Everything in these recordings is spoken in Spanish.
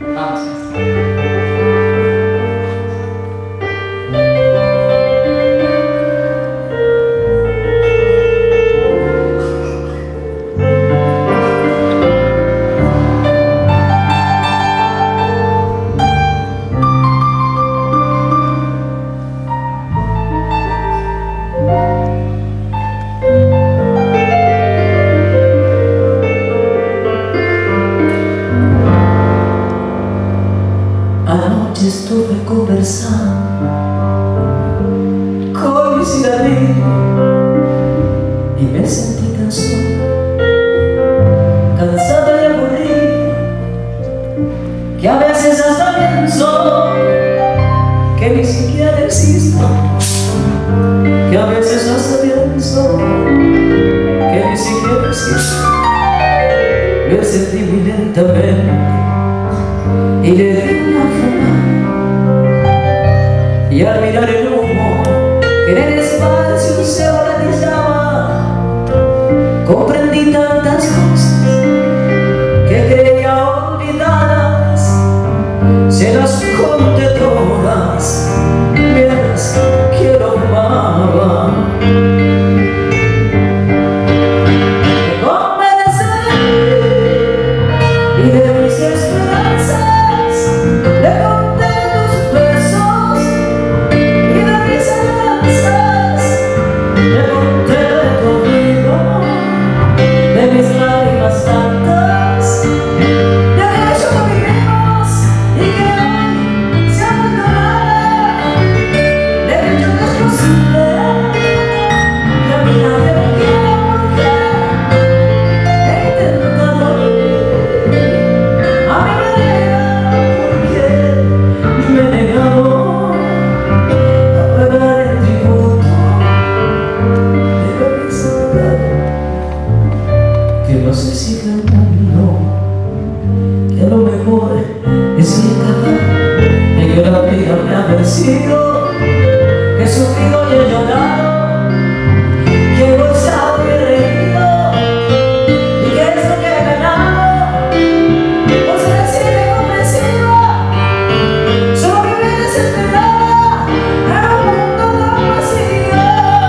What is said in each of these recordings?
Vamos. Anoche estuve conversando con mi cigarrillo y me sentí tan sola, cansada y aburrida, que a veces hasta pienso que ni siquiera existo, que a veces hasta pienso que ni siquiera existo. Me sentí muy lentamente y le di una fumada, y al mirar el humo que en el espacio se volatizaba, comprendí tantas cosas que creía olvidadas. Se las conté todas mientras que lo fumaba. Me convencé y de mis esperanzas le conté tus besos, y de mis esperanzas le conté de tu olvido, de mis lágrimas tantas, de aquello que vivimos y que hoy se ha vuelto nada. Le he dicho que es posible, que a mí nadie me quiere porque he intentado vivir a mi manera, porque me he negado a pagar el tributo de mis pecados. Que no sé si cantando, que a lo mejor es incapaz de que la vida me ha vencido, que he sufrido y he llorado, que he gozado y he reído, y que es lo que he ganado por ser así de convencida. Solo viví desesperada en un mundo tan vacío.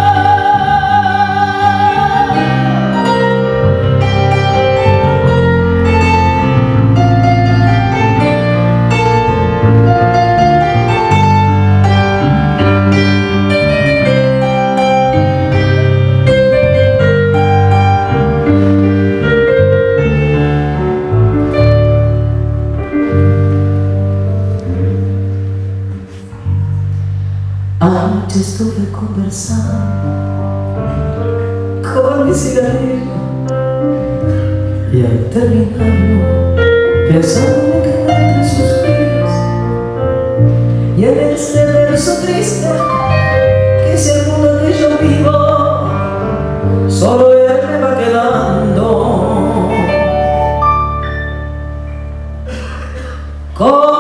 Anoche estuve conversando con mi cigarrillo, y al terminarlo pensándome que entre sus pies, y en este verso triste que es el mundo que yo vivo, solo él me va quedando.